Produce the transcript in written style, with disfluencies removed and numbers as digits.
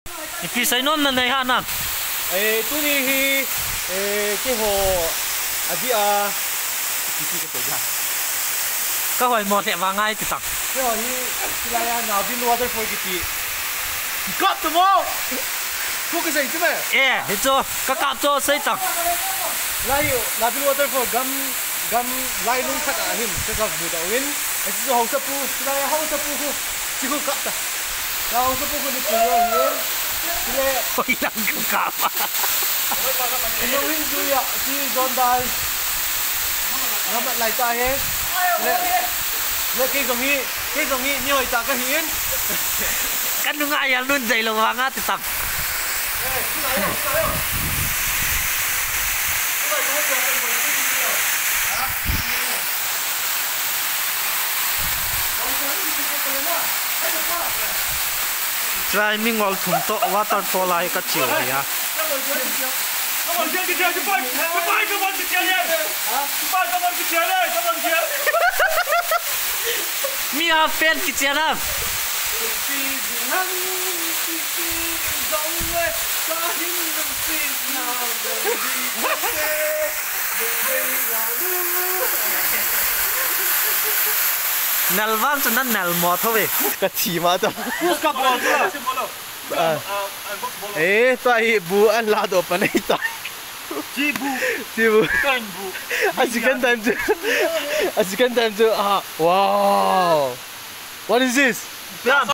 Ipi sai non na nei hana. Tu ni hi cái hồ gì à cái cái gì Ka hoi mo te wa ngai ti tak. cái hồ hi là nào đi waterfall cái gì got the wall thu cái gì chứ mẹ He cho ka ka cho sai tak. lại là đi waterfall gam lại lung khát à hin cái gặp mùi đầu in cái gì hậu sập pu lại hậu sập pu chỉ có cắt ta là hậu sập pu cái gì hiền cái Hoi lang ka pa. nó hin duy ạ si John Dai nó mặt lại ta hết lệ cái dòng hi nhiều ta cái hiền Kan nu ngai al nun dai lo wa nga ti tak. Try mi ngol thum to waterfall ai ka chiu ya. Mi a pen ki chana. Nalwang cho nan nal mo thôi. cái chỉ mà thôi Buka bol tại bu ăn lá đồ bên này tại Cibu kan bu. Asikan time to wow what is this